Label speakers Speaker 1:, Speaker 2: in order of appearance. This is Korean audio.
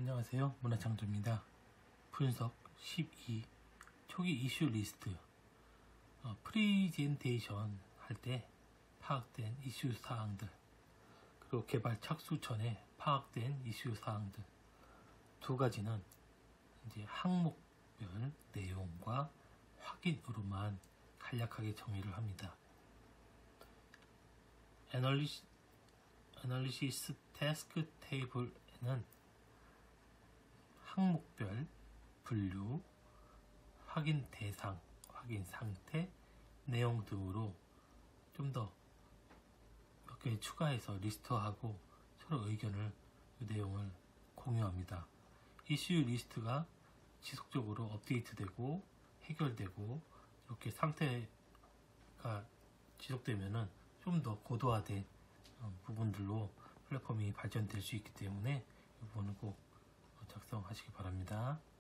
Speaker 1: 안녕하세요. 문화창조입니다. 분석 12 초기 이슈 리스트 프리젠테이션 할 때 파악된 이슈 사항들, 그리고 개발 착수 전에 파악된 이슈 사항들 두 가지는 이제 항목별 내용과 확인으로만 간략하게 정의를 합니다. 애널리시스 태스크 테이블에는 항목별 분류, 확인 대상, 확인 상태, 내용 등으로 좀 더 몇 개 추가해서 리스트하고 서로 의견을, 그 내용을 공유합니다. 이슈 리스트가 지속적으로 업데이트되고 해결되고 이렇게 상태가 지속되면은 좀 더 고도화된 부분들로 플랫폼이 발전될 수 있기 때문에 이 부분은 꼭 작성하시기 바랍니다.